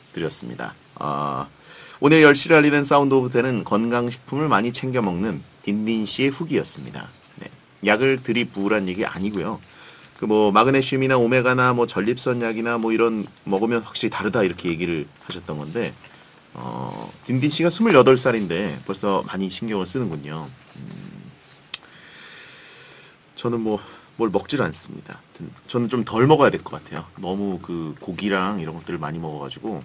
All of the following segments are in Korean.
드렸습니다. 오늘 10시를 알리는 사운드 오브 텐은 건강식품을 많이 챙겨 먹는 딘딘 씨의 후기였습니다. 네. 약을 들이부으란 얘기 아니고요. 그 뭐 마그네슘이나 오메가나 뭐 전립선 약이나 뭐 이런 먹으면 확실히 다르다 이렇게 얘기를 하셨던 건데 딘딘 씨가 28살인데 벌써 많이 신경을 쓰는군요. 저는 뭐 뭘 먹질 않습니다. 저는 좀 덜 먹어야 될 것 같아요. 너무 그 고기랑 이런 것들을 많이 먹어가지고.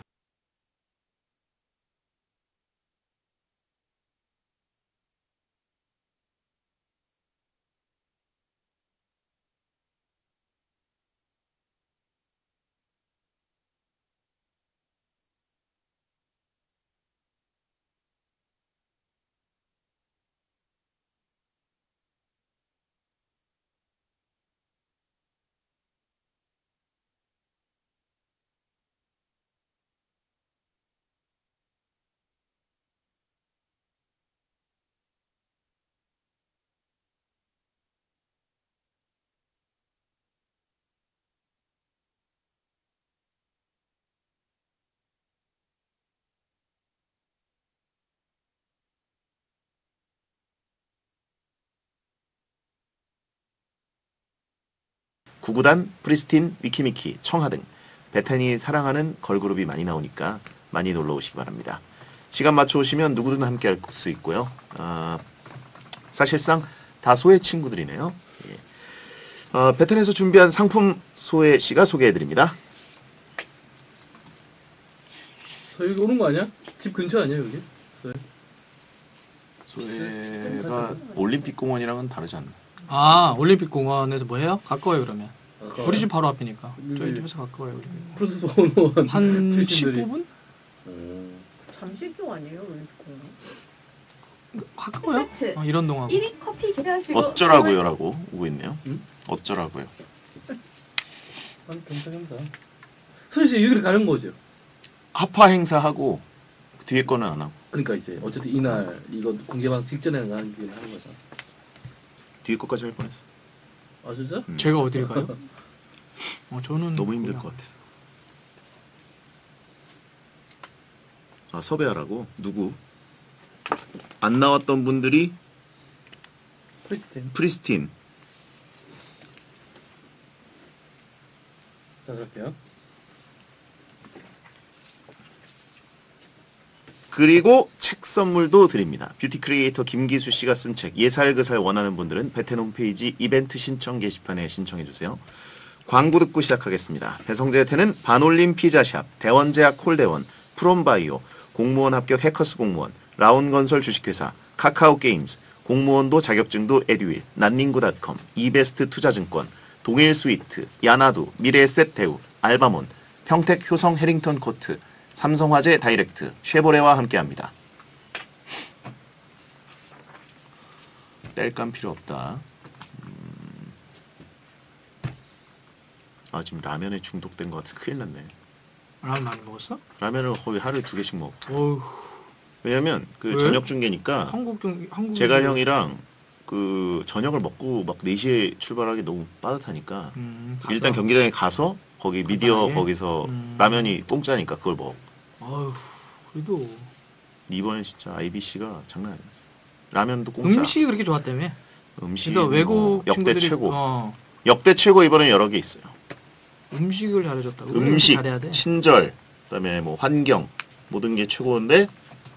구구단, 프리스틴, 위키미키, 청하 등 베텐이 사랑하는 걸그룹이 많이 나오니까 많이 놀러 오시기 바랍니다. 시간 맞춰 오시면 누구든 함께 할 수 있고요. 사실상 다소의 친구들이네요. 예. 베텐에서 준비한 상품 소혜 씨가 소개해드립니다. 여기 오는 거 아니야? 집 근처 아니야 여기? 소혜가 올림픽 공원이랑은 다르지 않나? 아, 올림픽 공원에서 뭐 해요? 가까워요 그러면. 가까워요? 우리 집 바로 앞이니까. 저희 집에서 가까워요. 프로듀서 원원 한 15분? 잠실쪽 아니에요? 올림픽 공원? 가까워요? 세트. 이런 동안. 1위 커피 계량식으로 어쩌라고요라고 오고 있네요. 응? 어쩌라고요. 경상형사. 선생님 여기를 가는 거죠? 합화 행사하고 뒤에 거는 안 하고. 그러니까 이제 어쨌든 이날 이거 공개 방송 직전에 가는 게 하는 거잖아. 뒤에 거까지 할 뻔했어. 아 진짜? 제가 어디를 가요? 저는 너무 힘들 그냥... 것 같아서. 섭외하라고? 누구? 안 나왔던 분들이 프리스틴. 자 그럴게요. 그리고 책 선물도 드립니다. 뷰티 크리에이터 김기수 씨가 쓴 책 예살그살 원하는 분들은 베텐 홈페이지 이벤트 신청 게시판에 신청해주세요. 광고 듣고 시작하겠습니다. 배성재한테는 반올림 피자샵, 대원제약 콜대원, 프롬바이오, 공무원 합격 해커스 공무원, 라운건설 주식회사, 카카오게임즈, 공무원도 자격증도 에듀윌, 난닝구닷컴, 이베스트 투자증권, 동일 스위트, 야나두, 미래에셋 대우, 알바몬, 평택 효성 해링턴 코트, 삼성화재 다이렉트, 쉐보레와 함께합니다. 뗄감 필요 없다. 지금 라면에 중독된 것 같아서 큰일 났네. 라면 많이 먹었어? 라면을 거의 하루에 2개씩 먹어. 어휴. 왜냐면 그 왜? 저녁 중계니까 한국 제가 형이랑 그 저녁을 먹고 막 4시에 출발하기 너무 빠듯하니까 일단 경기장에 가서 거기 미디어 간단하게? 거기서 라면이 공짜니까 그걸 먹어. 어휴, 그래도 이번에 진짜 IBC가 장난 아니었어. 라면도 공짜. 음식이 그렇게 좋았다며. 음식이 그래서 외국 역대 친구들이 최고. 역대 최고 이번에 여러 개 있어요. 음식을 잘해줬다. 음식, 잘해야 돼. 친절, 그다음에 뭐 환경 모든 게 최고인데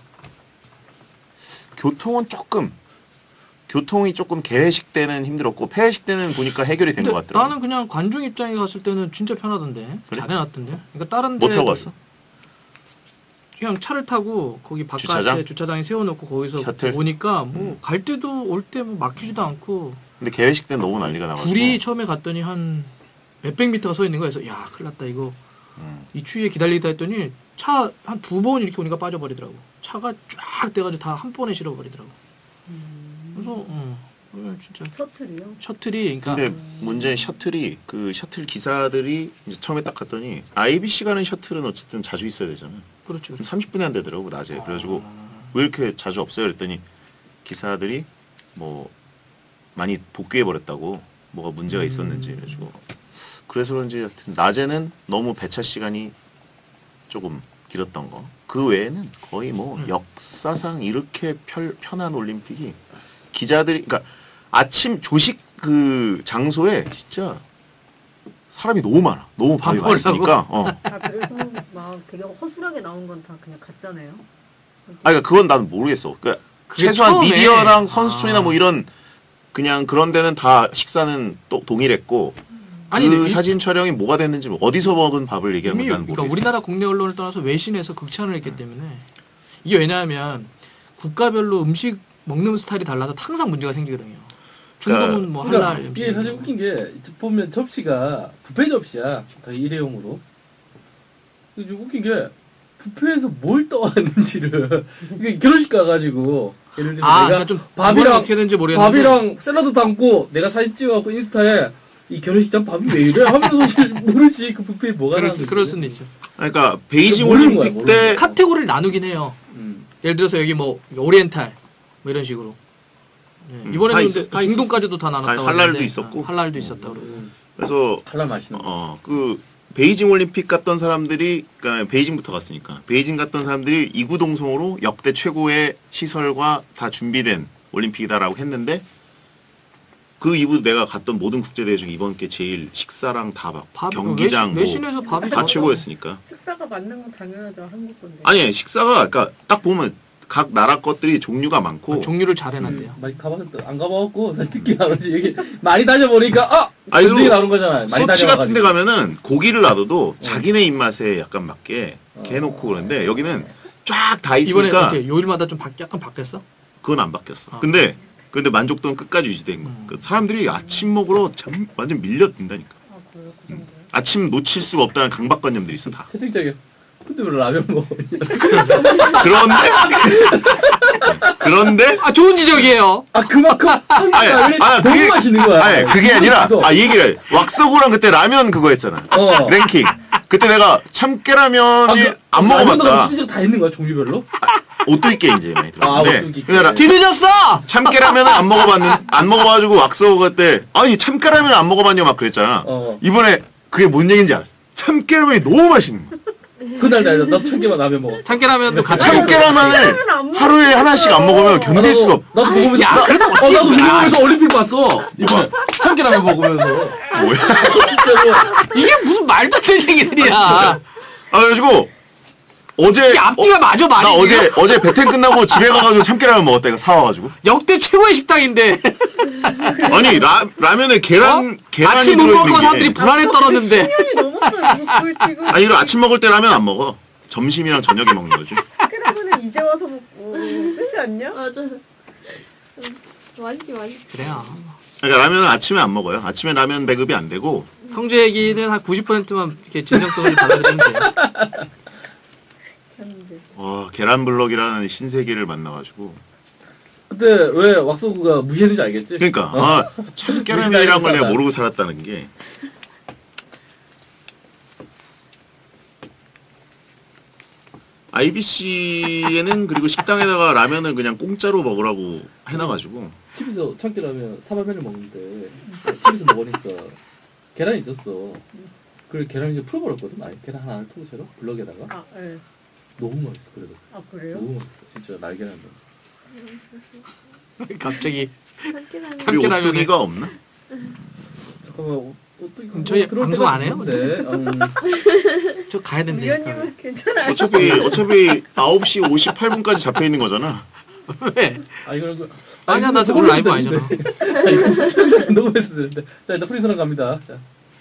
교통이 조금 개회식 때는 힘들었고 폐회식 때는 보니까 해결이 된 것 같더라고. 나는 그냥 관중 입장에 갔을 때는 진짜 편하던데. 그래? 잘해놨던데. 그러니까 다른 데 뭐 타고 왔어? 그냥 차를 타고 거기 바깥에 주차장? 주차장에 세워놓고 거기서 셔틀? 오니까 뭐 갈 때도 올 때 뭐 막히지도 않고. 근데 개회식 때는 너무 난리가 나가지고. 둘이 처음에 갔더니 한 몇백 미터가 서 있는 거야. 그래서 야 큰일 났다 이거. 이 추위에 기다리다 했더니 차 한 2번 이렇게 오니까 빠져버리더라고. 차가 쫙 돼가지고 다 한 번에 실어버리더라고. 그래서 진짜 셔틀이요? 셔틀이 그러니까 근데 문제는 셔틀이 그 셔틀 기사들이 이제 처음에 딱 갔더니 IBC 가는 셔틀은 어쨌든 자주 있어야 되잖아. 그렇죠. 그럼 30분에 한 대더라고 낮에. 그래가지고 왜 이렇게 자주 없어요? 그랬더니 기사들이 뭐 많이 복귀해 버렸다고 뭐가 문제가 있었는지 그래가지고 그래서 그런지 하여튼 낮에는 너무 배차 시간이 조금 길었던 거. 그 외에는 거의 뭐 역사상 이렇게 편한 올림픽이 기자들이 그러니까 아침 조식 그 장소에 진짜 사람이 너무 많아. 너무 밥이 밥 맛있으니까. 아, 그래서 막 되게 허술하게 나온 건 다 그냥 가짜네요. 그러니까 그건 나는 모르겠어. 그러니까 그게 최소한 처음에- 미디어랑 선수촌이나 아. 뭐 이런 그냥 그런 데는 다 식사는 또 동일했고 아니, 그 근데 사진 촬영이 뭐가 됐는지 뭐 어디서 먹은 밥을 얘기하는 이미 건 나는 그러니까 모르겠어. 우리나라 국내 언론을 떠나서 외신에서 극찬을 했기 때문에 이게 왜냐하면 국가별로 음식 먹는 스타일이 달라서 항상 문제가 생기거든요. 중동은 뭐 그러니까 할랄 이게 사실 웃긴 게 보면 접시가 뷔페 접시야. 다 일회용으로. 근데 좀 웃긴 게 뷔페에서 뭘 떠왔는지를 이게 결혼식 가가지고 예를 들면 아, 내가 그러니까 좀 밥이랑 밥이랑 어떻게 되는지 모르겠는데 밥이랑 샐러드 담고 내가 사진 찍어갖고 인스타에 이 결혼식장 밥이 왜 이래 하면서 사실 모르지 그 뷔페에 뭐가 나왔는지. 그럴 수는 있죠. 그러니까 베이징 모르는 거야, 올림픽 모르는 때 거야. 카테고리를 나누긴 해요. 예를 들어서 여기 뭐 오리엔탈 뭐 이런 식으로. 네. 다 이번에는 있었어, 근데 다 있었어. 중동까지도 다 나눴다고 할랄도 하는데, 있었고. 할랄도 있었다고 그러고. 그래서 칼날 맛있는 거. 그 베이징 올림픽 갔던 사람들이 그러니까 베이징부터 갔으니까 베이징 갔던 사람들이 이구동성으로 역대 최고의 시설과 다 준비된 올림픽이다라고 했는데 그 이후 내가 갔던 모든 국제대회 중 이번 게 제일 식사랑 다 막 밥, 경기장 외신에서 밥이 다 최고였으니까. 식사가 맞는 건 당연하죠. 한국 건데. 아니 식사가 그러니까 딱 보면 각 나라 것들이 종류가 많고 종류를 잘 해놨대요. 많이 가봤는데 안 가봐갖고 사실 듣기 나오지. 이게 많이 다녀보니까 아니, 전쟁이 나오는 거잖아요. 많이 소치 같은 데 다녀가지고. 가면은 고기를 놔둬도 자기네 입맛에 약간 맞게 개놓고 그러는데 여기는 쫙 다 이번에 있으니까 어떻게 요일마다 좀 약간 바뀌었어? 그건 안 바뀌었어. 아. 근데 만족도는 끝까지 유지된 거. 그 사람들이 아침 먹으러 완전 밀려든다니까. 아, 그래요? 그 정도요? 아침 놓칠 수가 없다는 강박관념들이 있어 다. 채팅창에 근데 왜 라면 먹어? 그런데 아 좋은 지적이에요. 아 그만큼 한국라면이 너무 그게- 맛있는 거야. 아니 그게 아니라 이 얘기를 왁서고랑 그때 라면 그거 했잖아. 랭킹. 그때 내가 참깨라면이 안 먹어봤다. 시리즈가 다 있는 거야 종류별로? 옷도 있게 이제 많이 아, 옷도 들었는데. 있게. 그러니까 뒤늦었어. 참깨라면은 안 먹어봐가지고 왁서고 그때 아니 참깨라면 안 먹어봤냐 막 그랬잖아. 이번에 그게 뭔 얘기인지 알았어. 참깨라면이 너무 맛있는 거야. 그날 나도 참깨만 라면 먹었어. 참깨라면도 같이 참깨라면을 하루에 하나씩 안 먹으면 견딜 수가 없어. 나도 먹으면서 야, 그래도 어떻게 나도 그래. 미국에서 올림픽 봤어. 이번에 참깨라면 먹으면서. 뭐야? 진짜로. 이게 무슨 말도 안 되는 얘기들이야. 아 그래가지고 어제 이게 앞뒤가 맞아 나 말이. 어제 배팅 끝나고 집에 가가지고 참깨라면 먹었다. 이거 사와가지고. 역대 최고의 식당인데 아니 라면에 계란이 아침 못 먹고 들어있는 사람들이 게. 불안에 떨었는데 10년이 넘었어요. 그걸 지금. 아니 이거 아침 먹을 때 라면 안 먹어. 점심이랑 저녁에 먹는 거지. 그러면은 이제 와서 먹고 그렇지 않냐? 맞아. 맛있지 맛있지. 그래요. 그러니까 라면은 아침에 안 먹어요. 아침에 라면 배급이 안 되고. 성주 얘기는 한 90%만 이렇게 진정성을 받아들이면 돼요. 현재. 와 계란 블럭이라는 신세계를 만나가지고. 그때 왜 왁서구가 무시했는지 알겠지? 그러니까 참깨라면이란 걸 내가 모르고 살았다는 게. IBC에는 그리고 식당에다가 라면을 그냥 공짜로 먹으라고 해놔가지고. 집에서 참깨라면 사발면을 먹는데 집에서 먹으니까 계란이 있었어. 그래 계란을 이제 풀어버렸거든. 아니 계란 하나를 통째로 블럭에다가 아, 예. 너무 맛있어. 그래도 아, 그래요? 너무 맛있어. 진짜 날계란도. 갑자기 참깨라면. 우리 참깨라면에- 오뚜기가 없나? 잠깐만 어떻게 저희 방송 안 해요? 저 가야 된대. 위원님은 괜찮아요? 어차피 9시 58분까지 잡혀 있는 거잖아. 왜? 아 이거는 아니야, 나 오늘 라이브 아니잖아. 너무 했어야 되는데. 자 일단 프리스랑 갑니다. 자.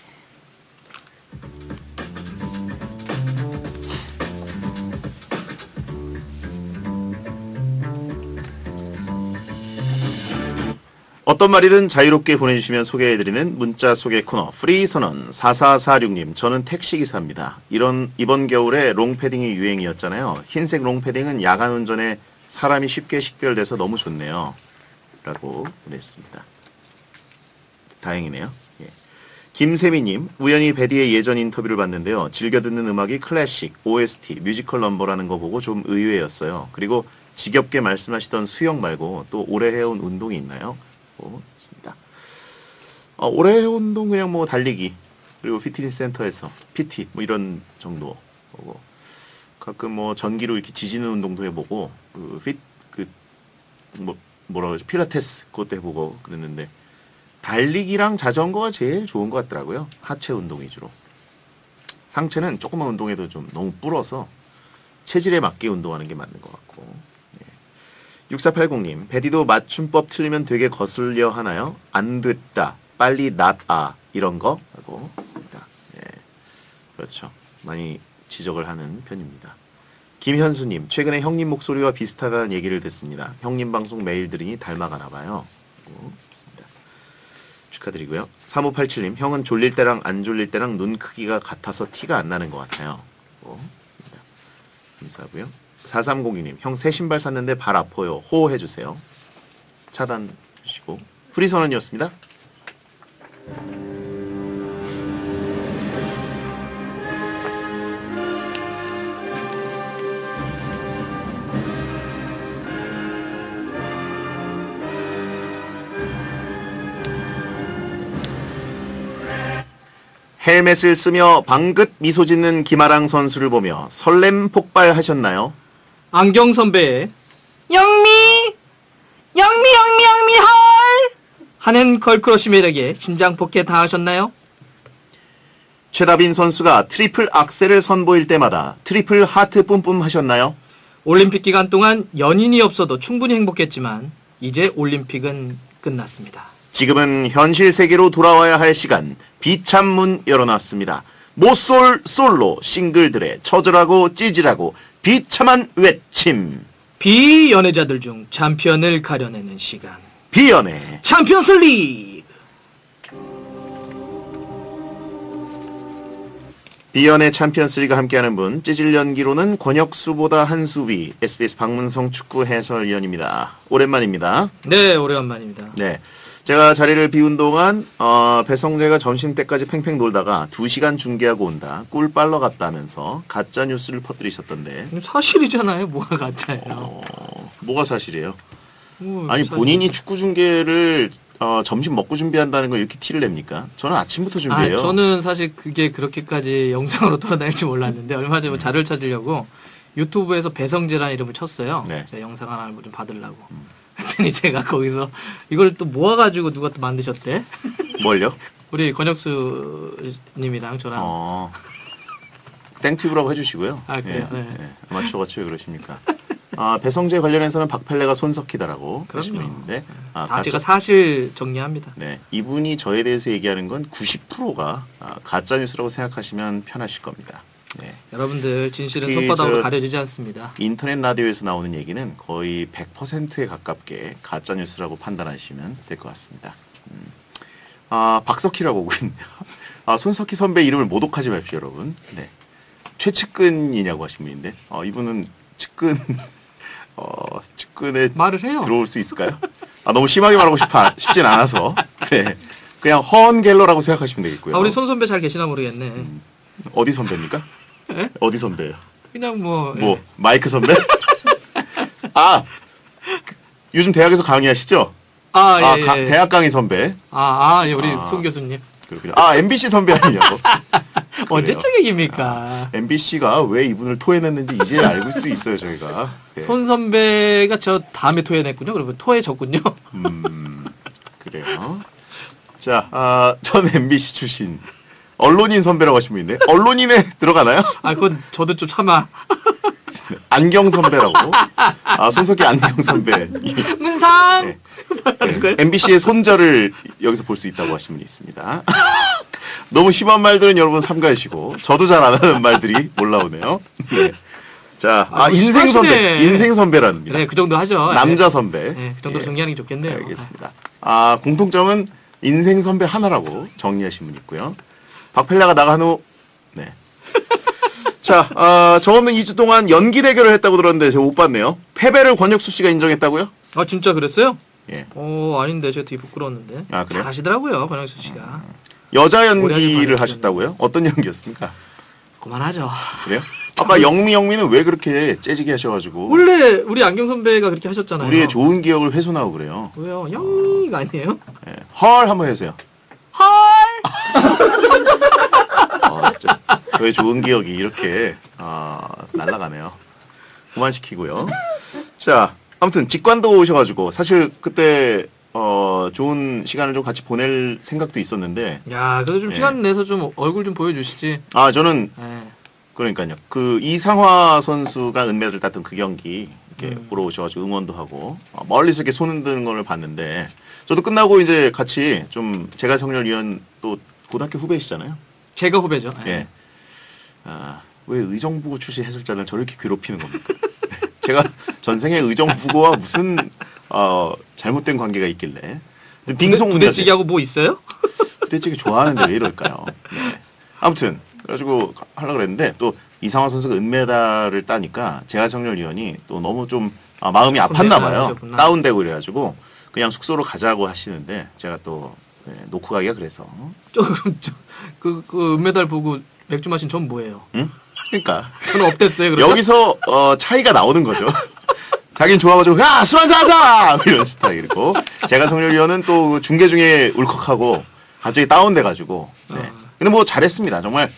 어떤 말이든 자유롭게 보내주시면 소개해드리는 문자 소개 코너 프리선언 4446님 저는 택시기사입니다. 이번 겨울에 롱패딩이 유행이었잖아요. 흰색 롱패딩은 야간 운전에 사람이 쉽게 식별돼서 너무 좋네요. 라고 보냈습니다. 다행이네요. 예. 김세미님 우연히 베디의 예전 인터뷰를 봤는데요. 즐겨 듣는 음악이 클래식, OST, 뮤지컬 넘버라는 거 보고 좀 의외였어요. 그리고 지겹게 말씀하시던 수영 말고 또 오래 해온 운동이 있나요? 있습니다. 오래 해온 운동 그냥 뭐 달리기 그리고 피트니스 센터에서 PT 뭐 이런 정도 보고 가끔 뭐 전기로 이렇게 지지는 운동도 해보고 뭐라 그러지 필라테스 그것도 해보고 그랬는데 달리기랑 자전거가 제일 좋은 것 같더라고요. 하체 운동 위주로. 상체는 조금만 운동해도 좀 너무 불어서 체질에 맞게 운동하는 게 맞는 것 같고. 6480님, 베디도 맞춤법 틀리면 되게 거슬려 하나요? 안 됐다, 빨리 낫아 이런 거 하고 있습니다. 예, 그렇죠. 많이 지적을 하는 편입니다. 김현수님, 최근에 형님 목소리와 비슷하다는 얘기를 듣습니다. 형님 방송 매일 들으니 닮아가나 봐요. 축하드리고요. 3587님, 형은 졸릴 때랑 안 졸릴 때랑 눈 크기가 같아서 티가 안 나는 것 같아요. 감사하고요. 4302님, 형 새 신발 샀는데 발 아파요. 호호해주세요. 차단 주시고. 프리선언이었습니다. 헬멧을 쓰며 방긋 미소 짓는 김아랑 선수를 보며 설렘 폭발하셨나요? 안경 선배의 영미 헐 하는 걸크러쉬 매력에 심장 포켓 당하셨나요? 최다빈 선수가 트리플 악셀을 선보일 때마다 트리플 하트 뿜뿜 하셨나요? 올림픽 기간 동안 연인이 없어도 충분히 행복했지만 이제 올림픽은 끝났습니다. 지금은 현실 세계로 돌아와야 할 시간. 비참문 열어놨습니다. 모쏠 솔로 싱글들의 처절하고 찌질하고 비참한 외침. 비연애자들 중 챔피언을 가려내는 시간. 비연애 챔피언스 리그. 비연애 챔피언스리그 함께하는 분, 찌질 연기로는 권혁수보다 한 수 위 SBS 박문성 축구 해설위원입니다. 오랜만입니다. 네, 오랜만입니다. 네, 제가 자리를 비운 동안 배성재가 점심때까지 팽팽 놀다가 2시간 중계하고 온다, 꿀 빨러 갔다면서 가짜 뉴스를 퍼뜨리셨던데. 사실이잖아요. 뭐가 가짜예요? 뭐가 사실이에요? 뭐, 아니 사실. 본인이 축구 중계를 점심 먹고 준비한다는 걸 이렇게 티를 냅니까? 저는 아침부터 준비해요. 저는 사실 그게 그렇게까지 영상으로 돌아다닐 줄 몰랐는데 얼마 전에 자료를 찾으려고 유튜브에서 배성재라는 이름을 쳤어요. 네. 제가 영상 하나 좀 받으려고. 그랬더니 제가 거기서 이걸 또 모아가지고 누가 또 만드셨대. 뭘요? 우리 권혁수 님이랑 저랑. 땡튜브라고 해주시고요. 아, 그래요? 네. 아마추어같이 왜 그러십니까? 배성재 관련해서는 박펠레가 손석희다라고 하신 분이 있는데, 제가 사실 정리합니다. 네, 이분이 저에 대해서 얘기하는 건 90%가 가짜 뉴스라고 생각하시면 편하실 겁니다. 네. 여러분들 진실은 특히 손바닥으로 가려지지 않습니다. 인터넷 라디오에서 나오는 얘기는 거의 100%에 가깝게 가짜 뉴스라고 판단하시면 될 것 같습니다. 박석희라고 오고 있네요. 손석희 선배 이름을 모독하지 마십시오, 여러분. 네. 최측근이냐고 하신 분인데, 이분은 측근에 말을 해요. 들어올 수 있을까요? 너무 심하게 말하고 싶진 않아서. 네. 그냥 허언갤러라고 생각하시면 되겠고요. 우리 손 선배 잘 계시나 모르겠네. 어디 선배입니까? 에? 어디 선배예요? 그냥 뭐. 마이크 선배? 요즘 대학에서 강의하시죠? 예. 대학 강의 선배. 예, 우리 손 교수님. 그렇군요. MBC 선배 아니냐고. 언제적 얘기입니까? MBC가 왜 이분을 토해냈는지 이제 알고 수 있어요, 저희가. 네. 손 선배가 저 다음에 토해냈군요. 그러면 토해졌군요. 그래요. 자, 전 MBC 출신 언론인 선배라고 하신 분인데, 언론인에 들어가나요? 그건 저도 좀 참아. 안경 선배라고. 손석희 안경 선배. 문상! 네. MBC의 손절을 여기서 볼 수 있다고 하신 분이 있습니다. 너무 심한 말들은 여러분 삼가하시고, 저도 잘 안 하는 말들이 올라오네요. 네. 자, 인생 선배. 인생 선배라는 겁니다. 그래, 그 정도 하죠. 남자 선배. 네, 그 정도로 정리하는 게 좋겠네요. 알겠습니다. 공통점은 인생 선배 하나라고 정리하신 분 있고요. 박펠라가 나간 후, 네. 자, 저 없는 2주 동안 연기 대결을 했다고 들었는데 제가 못 봤네요. 패배를 권혁수 씨가 인정했다고요? 진짜 그랬어요? 예. 아닌데 제가 되게 부끄러웠는데. 그래요? 잘하시더라고요, 권혁수 씨가. 여자 연기를 하셨다고요? 어떤 연기였습니까? 그만하죠. 그래요? 아까 영미는 왜 그렇게 재지게 하셔가지고. 원래 우리 안경 선배가 그렇게 하셨잖아요. 우리의 좋은 기억을 훼손하고 그래요. 왜요? 영미가 아니에요? 네. 헐 한번 해주세요. 헐! 저의 좋은 기억이 이렇게 날아가네요. 그만시키고요. 자, 아무튼 직관도 오셔가지고 사실 그때 좋은 시간을 좀 같이 보낼 생각도 있었는데. 야, 그래도 좀 예. 시간 내서 좀 얼굴 좀 보여주시지. 저는 예. 그러니까요. 그 이상화 선수가 은메달을 땄던 그 경기 이렇게 보러 오셔가지고 응원도 하고 멀리서 이렇게 손 흔드는 걸 봤는데 저도 끝나고 이제 같이 좀 제가 성렬위원 또 고등학교 후배시잖아요. 제가 후배죠. 예. 예. 왜 의정부고 출신 해설자는 저를 이렇게 괴롭히는 겁니까? 제가 전생에 의정부고와 무슨 잘못된 관계가 있길래. 빙송 부대찌개하고 뭐 있어요? 부대찌개 좋아하는데 왜 이럴까요? 네. 아무튼 그래가지고 하려고 그랬는데 또 이상화 선수가 은메달을 따니까 재활성렬위원이 또 너무 좀 마음이 아팠나 봐요. 그러셨구나. 다운되고 이래가지고 그냥 숙소로 가자고 하시는데 제가 또 놓고 가기가 그래서. 조금 그 은메달 보고 맥주 마신 전 뭐예요? 응? 그러니까 저는 업됐어요. 그러면? 여기서 차이가 나오는 거죠. 자기는 좋아가지고 야 술 한잔 하자 이런 스타일이고 제가 성렬위원은 또 중계 중에 울컥하고 갑자기 다운돼가지고. 네. 근데 뭐 잘했습니다. 정말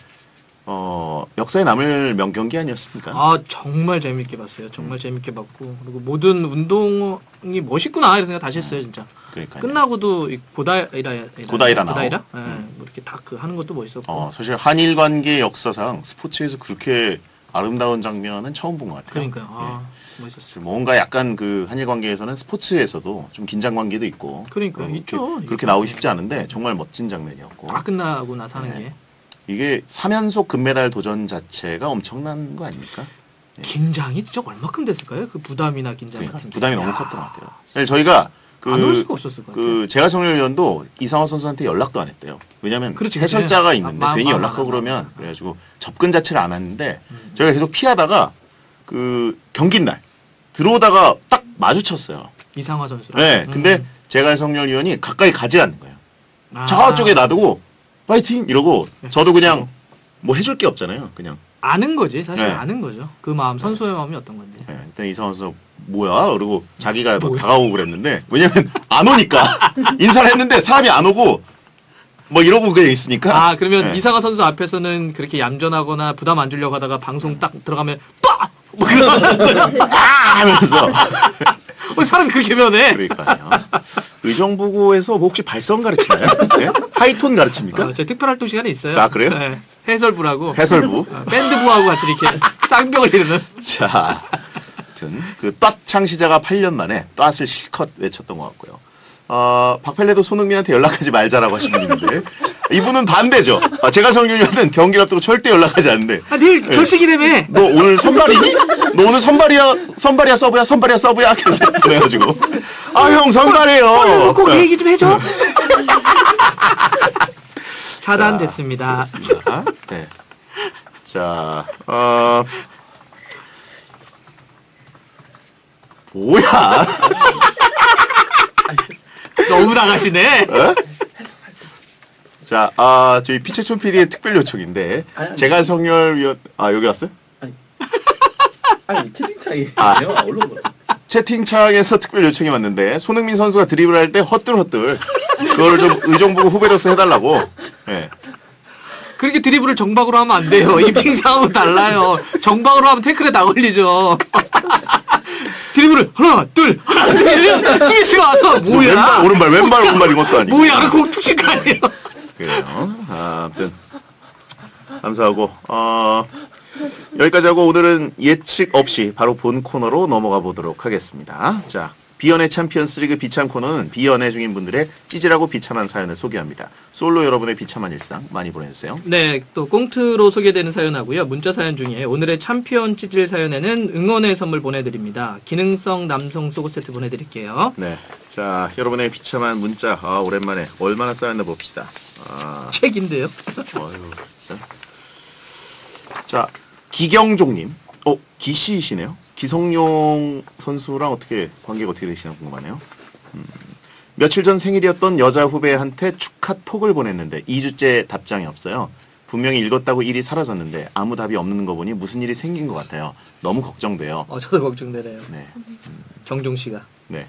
역사에 남을 명경기 아니었습니까? 정말 재밌게 봤어요. 정말 재밌게 봤고 그리고 모든 운동이 멋있구나 이런 생각 다시 했어요 진짜. 그러니까요. 끝나고도 고다이라 나오. 뭐 이렇게 다 하는 것도 멋있었고. 사실 한일 관계 역사상 스포츠에서 그렇게 아름다운 장면은 처음 본 것 같아요. 그러니까요. 멋있었어요. 뭔가 약간 그 한일 관계에서는 스포츠에서도 좀 긴장 관계도 있고. 그러니까 있죠. 그렇게 나오기 쉽지 않은데 정말 멋진 장면이었고. 다 끝나고 나서 하는 게 이게 3연속 금메달 도전 자체가 엄청난 거 아닙니까? 긴장이 진짜 얼마큼 됐을까요? 그 부담이나 긴장 그러니까 같은 게. 부담이 너무 컸던 것 같아요. 사실 저희가 안 올 수가 없었을 것 같아요. 재활성렬위원도 이상화 선수한테 연락도 안 했대요. 왜냐면 그렇지, 해설자가 있는데 괜히 마음 연락하고 안 그러면 그래가지고 접근 자체를 안 했는데 저희가 계속 피하다가 그 경기 날 들어오다가 딱 마주쳤어요. 이상화 선수랑. 네, 근데 재활성렬위원이 가까이 가지 않는 거예요. 아. 저쪽에 놔두고 파이팅 이러고 저도 그냥 뭐 해줄 게 없잖아요. 그냥. 아는 거지 사실. 네. 아는 거죠. 그 마음 선수의 마음이 어떤 건데. 네, 일단 이상화 선수 뭐야? 그러고 자기가 막 다가오고 그랬는데 왜냐면 안 오니까 인사를 했는데 사람이 안 오고 뭐 이러고 그냥 있으니까. 그러면 네. 이상화 선수 앞에서는 그렇게 얌전하거나 부담 안 주려고 하다가 방송 딱 들어가면 빠! 뭐 그런 하면서 사람이 그렇게 변해. 그러니까요. 의정부고에서 뭐 혹시 발성 가르치나요? 네? 하이톤 가르칩니까? 제 특별활동 시간에 있어요. 아, 그래요? 네. 해설부라고. 해설부. 밴드부하고 같이 이렇게 쌍벽을 이루는. 자, 아무튼 그 뙑 창시자가 8년 만에 뙑을 실컷 외쳤던 것 같고요. 박펠레도 손흥민한테 연락하지 말자라고 하신 분이 있는데 이분은 반대죠. 제가 성렬위원은 경기를 앞두고 절대 연락하지 않는데. 내일 결승이라며. 너 오늘 선발이니? 너 오늘 선발이야 서브야? 선발이야 서브야? 계속 보내가지고 형 선발이에요. 꼭 얘기 좀 해줘. 차단됐습니다. 네. 자, 뭐야? 너무 나가시네. 자, 저희 피채촌 PD의 특별 요청인데 제가 성렬위원 여기 왔어요? 아니 채팅창이에요. 올라온 거예요. 채팅창에서 특별 요청이 왔는데 손흥민 선수가 드리블할 때 헛들 그거를 좀 의정부 후배로서 해달라고. 네. 그렇게 드리블을 정박으로 하면 안 돼요. 이 핑상하고 달라요. 정박으로 하면 태클에 다 걸리죠. 드리블을 하나 둘 스미스가 와서 뭐야? 왼발 오른발 이것도 아니고. 뭐야? 그거 콕 툭칠 거 아니에요? 그래요. 아무튼 감사하고 여기까지 하고 오늘은 예측 없이 바로 본 코너로 넘어가 보도록 하겠습니다. 자, 비연애 챔피언스리그 비참 코너는 비연애 중인 분들의 찌질하고 비참한 사연을 소개합니다. 솔로 여러분의 비참한 일상 많이 보내주세요. 네, 또 꽁트로 소개되는 사연하고요. 문자 사연 중에 오늘의 챔피언 찌질 사연에는 응원의 선물 보내드립니다. 기능성 남성 속옷 세트 보내드릴게요. 네, 자 여러분의 비참한 문자 오랜만에 얼마나 쌓였나 봅시다. 책인데요. 어휴, 진짜. 자, 기경종님, 기씨이시네요. 기성용 선수랑 관계가 어떻게 되시나 궁금하네요. 며칠 전 생일이었던 여자 후배한테 축하 톡을 보냈는데 2주째 답장이 없어요. 분명히 읽었다고 일이 사라졌는데 아무 답이 없는 거 보니 무슨 일이 생긴 것 같아요. 너무 걱정돼요. 저도 걱정되네요. 네, 정종 씨가. 네.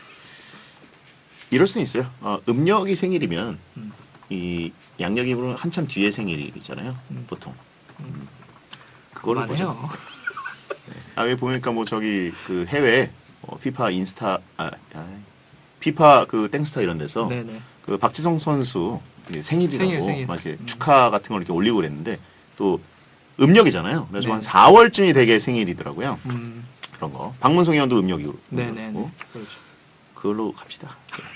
이럴 수는 있어요. 음력이 생일이면 이 양력이 보면 한참 뒤에 생일이잖아요. 보통. 그거를 보죠. 그만해요. 왜 보니까 뭐 저기 그 해외 피파 인스타 피파 그 땡스타 이런 데서 네네. 그 박지성 선수 생일이라고 생일. 막 이렇게 축하 같은 걸 이렇게 올리고 그랬는데 또 음력이잖아요. 그래서 네. 한 4월쯤이 되게 생일이더라고요. 음. 그런 거. 박문성 의원도 음력이고. 네네네. 그렇죠. 그걸로 갑시다.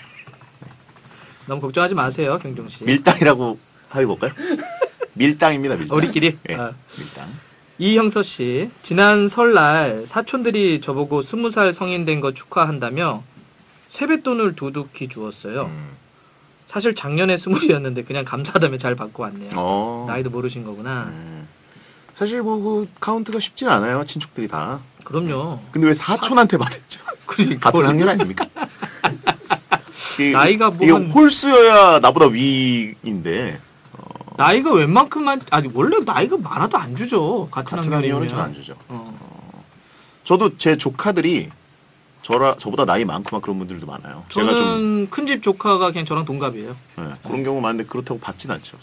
너무 걱정하지 마세요, 경종 씨. 밀당이라고 합의 볼까요? 밀당입니다. 밀당. 우리끼리. 네, 아. 밀당. 이형서 씨, 지난 설날 사촌들이 저보고 20살 성인 된 거 축하한다며 세뱃돈을 두둑히 주었어요. 사실 작년에 20이었는데 그냥 감사하다며 잘 받고 왔네요. 나이도 모르신 거구나. 사실 뭐 그 카운트가 쉽진 않아요. 친척들이 다. 그럼요. 근데 왜 사촌한테 받았죠? 그러니까 같은 학년 아닙니까? 나이가 뭐 이게 한- 홀수여야 나보다 위인데 나이가 웬만큼만 아니 원래 나이가 많아도 안 주죠. 같은 같은 학년은 학년이면. 잘 안 주죠. 어. 저도 제 조카들이 저보다 나이 많고 막 그런 분들도 많아요. 제가 좀 저는 큰 집 조카가 그냥 저랑 동갑이에요. 그런 경우 많은데 그렇다고 받진 않죠.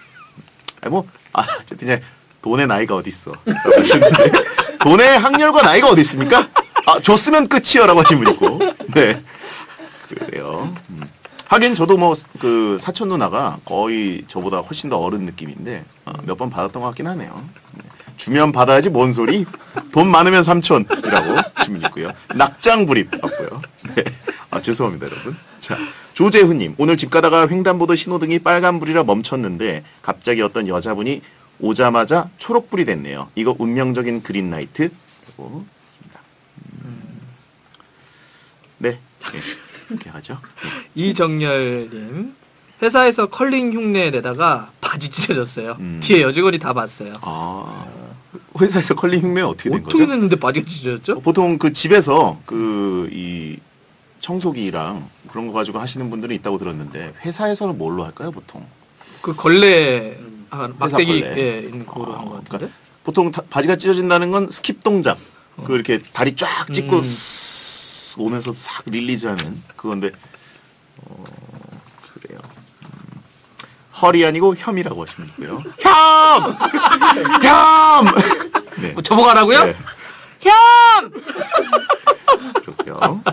어쨌든 돈의 나이가 어디 있어? 돈의 학렬과 나이가 어디 있습니까? 줬으면 끝이요라고 하신 분 있고. 네, 그래요. 하긴 저도 뭐 그 사촌 누나가 거의 저보다 훨씬 더 어른 느낌인데 몇 번 받았던 것 같긴 하네요. 주면 받아야지 뭔 소리? 돈 많으면 삼촌이라고 하신 분 있고요. 낙장불입 같고요. 네. 죄송합니다 여러분. 자, 조재훈님, 오늘 집 가다가 횡단보도 신호등이 빨간불이라 멈췄는데 갑자기 어떤 여자분이 오자마자 초록불이 됐네요. 이거 운명적인 그린라이트? 라고 했습니다. 네, 이렇게 하죠. 이정열님, 회사에서 컬링 흉내 내다가 바지 찢어졌어요. 뒤에 여직원이 다 봤어요. 회사에서 컬링 흉내 어떻게 된 거죠? 어떻게 됐는데 바지가 찢어졌죠? 보통 그 집에서 이 청소기랑 그런 거 가지고 하시는 분들이 있다고 들었는데 회사에서는 뭘로 할까요, 보통? 그 걸레 막대기 걸레. 있는 거로 한 것 같은데. 그러니까 보통 바지가 찢어진다는 건 스킵 동작. 그 이렇게 다리 쫙 찢고 쓱 오면서 싹 릴리즈하는 그건데 그래요. 허리 아니고 혐이라고 하시면 되고요. 혐! 혐! 네. 뭐 접어가라고요? 네. 형! 그렇고요.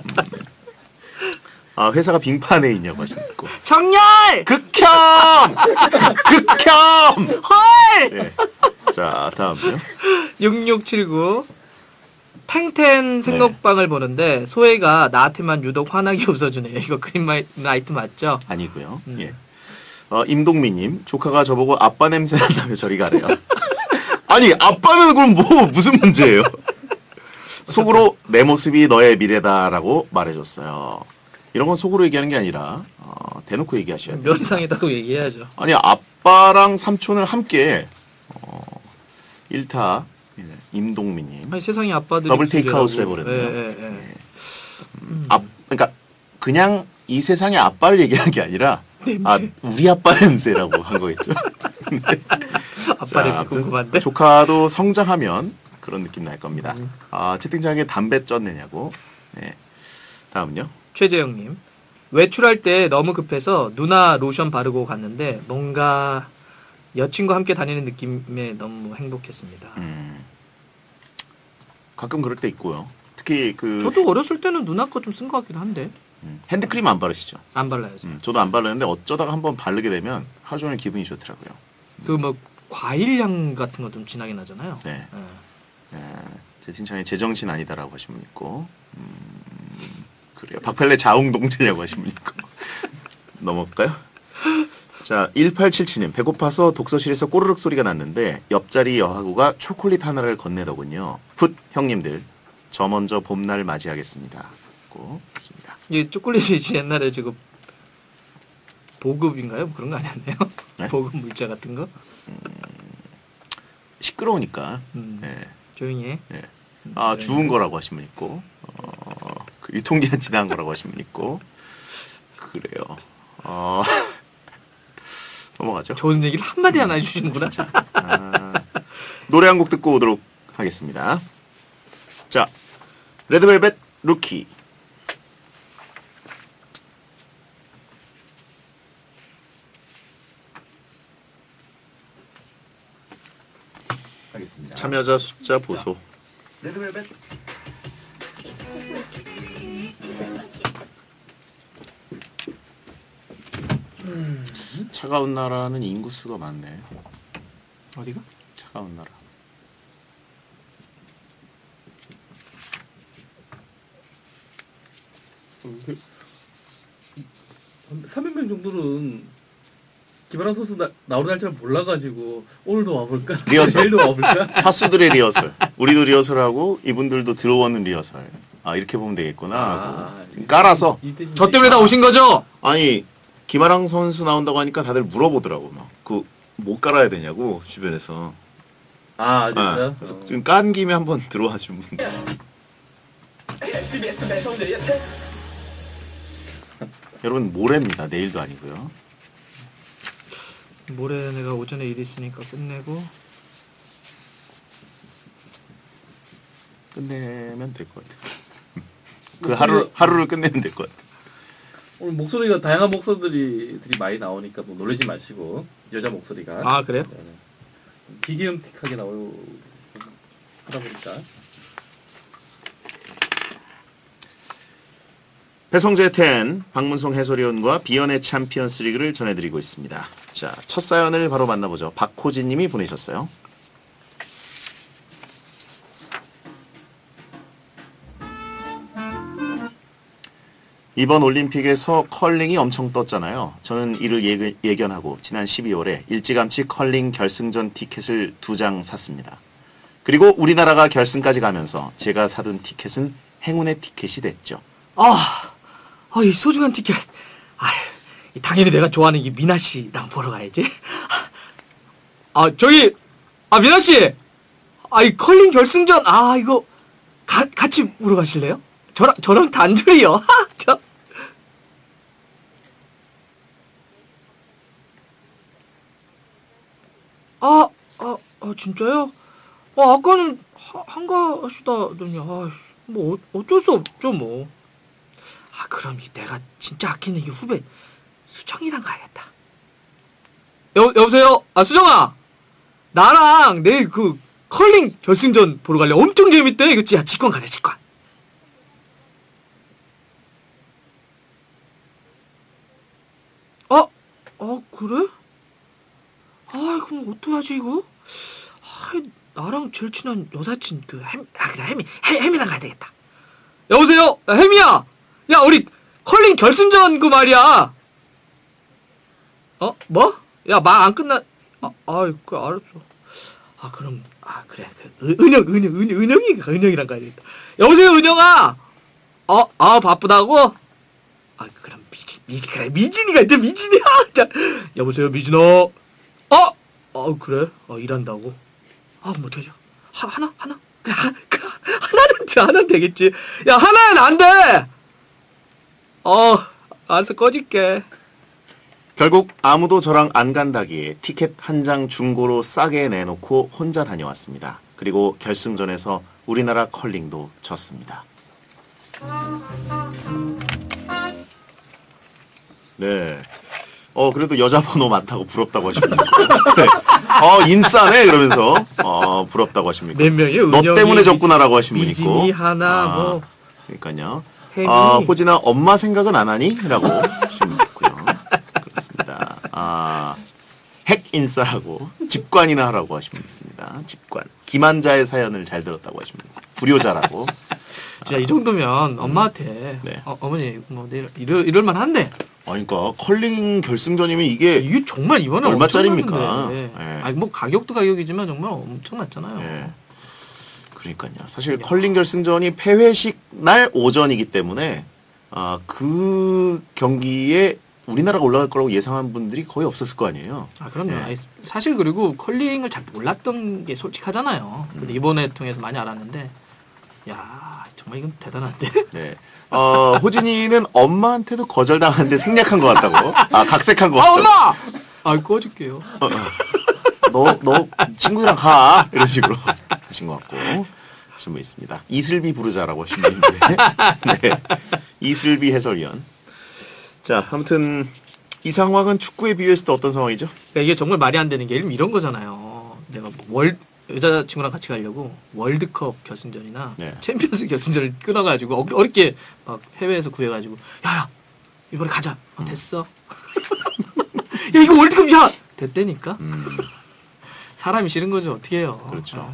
회사가 빙판에 있냐고 하시면 있고. 정렬! 극혐! 극혐! 헐! 네. 자, 다음요. 6679 팽텐 생록방을 보는데 소혜가 나한테만 유독 환하게 웃어주네요. 이거 그린라이트 맞죠? 아니고요. 예. 임동민님, 조카가 저보고 아빠 냄새 난다며 저리 가래요. 아니, 아빠는 그럼 무슨 문제예요? 속으로 내 모습이 너의 미래다라고 말해줬어요. 이런 건 속으로 얘기하는 게 아니라 대놓고 얘기하셔야 돼요. 면상이다고 얘기해야죠. 아니, 아빠랑 삼촌을 함께 1타 임동민님 아니, 세상에 아빠들이 더블 무슨 테이크아웃을 죄라고. 해버렸네요. 그러니까 그냥 이 세상의 아빠를 얘기한 게 아니라 우리 아빠 냄새라고 한 거겠죠. 아빠 냄새 궁금한데. 조카도 성장하면 그런 느낌 날 겁니다. 채팅창에 담배 쪘느냐고. 네. 다음은요. 최재영님, 외출할 때 너무 급해서 누나 로션 바르고 갔는데 뭔가 여친과 함께 다니는 느낌에 너무 행복했습니다. 가끔 그럴 때 있고요. 특히 저도 어렸을 때는 누나 거 좀 쓴 것 같기도 한데 핸드크림 안 바르시죠? 안 발라야죠. 저도 안 바르는데 어쩌다가 한번 바르게 되면 하루 종일 기분이 좋더라고요. 그 뭐 과일향 같은 거 좀 진하게 나잖아요. 네. 채팅창에 제정신 아니다라고 하신 분 있고, 그래요. 박펠레 자웅동체냐고 하신 분 있고. 넘어갈까요? 자, 1877님, 배고파서 독서실에서 꼬르륵 소리가 났는데 옆자리 여하구가 초콜릿 하나를 건네더군요. 훗, 형님들, 저 먼저 봄날 맞이하겠습니다. 고 있습니다. 이 초콜릿이 옛날에 지금 보급인가요? 그런 거 아니었나요? 네? 보급 물자 같은 거? 시끄러우니까. 네. 조용히 해. 네. 주운 거라고 하신 분 있고, 그 유통기한 지난 거라고 하신 분 있고, 그래요. 넘어가죠. 좋은 얘기를 한마디 안 해주시는구나. 노래 한 곡 듣고 오도록 하겠습니다. 자, 레드벨벳 루키. 참여자 숫자 보소. 레드벨벳. 차가운 나라는 인구수가 많네. 어디가? 차가운 나라. 한 300명 정도는 김아랑 선수 나오는 날짜를 몰라가지고 오늘도 와볼까? 리허설. 내일도 와볼까? 하수들의 리허설. 우리도 리허설하고 이분들도 들어오는 리허설. 아 이렇게 보면 되겠구나. 하고. 깔아서. 저 때문에 다 오신 거죠? 아니 김아랑 선수 나온다고 하니까 다들 물어보더라고. 막 그 못 깔아야 되냐고 주변에서. 아 진짜? 아, 그래서 지금 깐 김에 한번 들어와 주면. 여러분 모레입니다. 내일도 아니고요. 모레 내가 오전에 일 있으니까 끝내고 끝내면 될 것 같아. 그 목소리가- 하루를 끝내면 될 것 같아. 오늘 목소리가 다양한 목소리들이 많이 나오니까 뭐 놀라지 마시고 여자 목소리가 아 그래요? 기계음틱하게 나오고 하다 보니까 배성재 10, 박문성 해설위원과 비연의 챔피언스 리그를 전해드리고 있습니다. 자, 첫 사연을 바로 만나보죠. 박호진 님이 보내셨어요. 이번 올림픽에서 컬링이 엄청 떴잖아요. 저는 이를 예견하고 지난 12월에 일찌감치 컬링 결승전 티켓을 2장 샀습니다. 그리고 우리나라가 결승까지 가면서 제가 사둔 티켓은 행운의 티켓이 됐죠. 이 소중한 티켓. 당연히 내가 좋아하는 이 미나 씨랑 보러 가야지. 미나 씨. 이 컬링 결승전. 이거 같이 보러 가실래요? 저랑 단둘이요. 진짜요? 아까는 한가하시다더니, 뭐, 어쩔 수 없죠, 뭐. 그럼 내가 진짜 아끼는 이 후배, 수정이랑 가야겠다. 여보세요? 수정아! 나랑 내일 컬링 결승전 보러 갈래? 엄청 재밌대, 그치? 야, 직관 가자, 직관. 그래? 그럼 어떡하지, 이거? 나랑 제일 친한 여사친, 혜미랑 가야 되겠다. 여보세요? 혜미야! 야, 우리 컬링 결승전 말이야. 뭐? 야, 말 안 끝나. 알았어. 그럼, 그래. 은영이랑 가야 되겠다. 여보세요, 은영아! 바쁘다고? 그럼 미진이가 있대, 미진이야! 자, 여보세요, 미진아. 그래? 일한다고? 뭐 어떡하죠? 하나? 하나는 되겠지. 야, 하나는 안 돼! 알았어, 꺼질게. 결국 아무도 저랑 안 간다기에 티켓 한 장 중고로 싸게 내놓고 혼자 다녀왔습니다. 그리고 결승전에서 우리나라 컬링도 졌습니다. 네. 그래도 여자 번호 많다고 부럽다고 하십니까? 네. 인싸네 그러면서 부럽다고 하십니까? 몇 명이요? 너 때문에 졌구나라고 하신 분 있고. 미진이 하나 그러니까요. 혜미. 호진아 엄마 생각은 안 하니? 라고 하신 분 있고요. 그렇습니다. 핵 인싸라고 집관이나 하라고 하신 분 있습니다. 집관. 김한자의 사연을 잘 들었다고 하신 분. 불효자라고. 진짜 이 정도면 엄마한테 네. 어머니 뭐 내일 이럴만 한데. 그러니까 컬링 결승전이면 이게 정말 이번에 얼마짜리입니까? 네. 뭐 가격도 가격이지만 정말 엄청났잖아요. 네. 그러니까요. 사실 컬링 결승전이 폐회식 날 오전이기 때문에 그 경기에 우리나라가 올라갈 거라고 예상한 분들이 거의 없었을 거 아니에요. 그럼요. 네. 사실 그리고 컬링을 잘 몰랐던 게 솔직하잖아요. 근데 이번에 통해서 많이 알았는데, 야 정말 이건 대단한데. 네. 호진이는 엄마한테도 거절당하는데 생략한 것 같다고. 각색한 것 같다고. 엄마! 꺼줄게요. 너 친구들이랑 가 이런 식으로 하신 것 같고 하신 분 있습니다. 이슬비 부르자라고 하신 분인데 네. 이슬비 해설위원. 자, 아무튼 이 상황은 축구에 비유했을 때 어떤 상황이죠? 그러니까 이게 정말 말이 안 되는 게 이런 거잖아요. 내가 여자친구랑 같이 가려고 월드컵 결승전이나 네. 챔피언스 결승전을 끊어가지고 어렵게 막 해외에서 구해가지고 야야 이번에 가자. 됐어. 야 이거 월드컵이야. 됐다니까. 사람이 싫은 거죠. 어떻게 해요. 그렇죠.